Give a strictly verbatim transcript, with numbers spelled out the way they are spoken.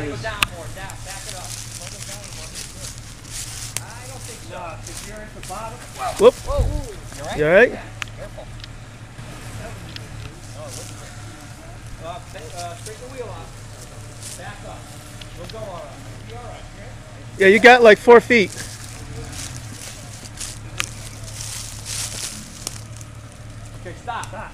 go down more. Down. Back it up. I don't think so. No, if you're at the bottom. Whoop. Whoa. You all right? You all right? Yeah. Careful. Oh, look at it. Uh, uh, take the wheel off. Back up. We'll go all right. You'll be all right. Right? Yeah, you got like four feet. Okay, stop. Stop.